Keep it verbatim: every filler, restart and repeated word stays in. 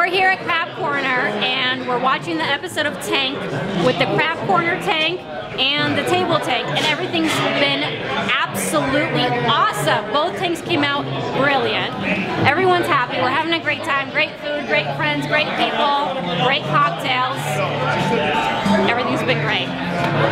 here at Crab Corner and we're watching the episode of Tank with the Crab Corner tank and the table tank, and everything's been absolutely awesome. Both tanks came out brilliant. Everyone's happy. We're having a great time. Great food, great friends, great people, great cocktails. Everything's been great.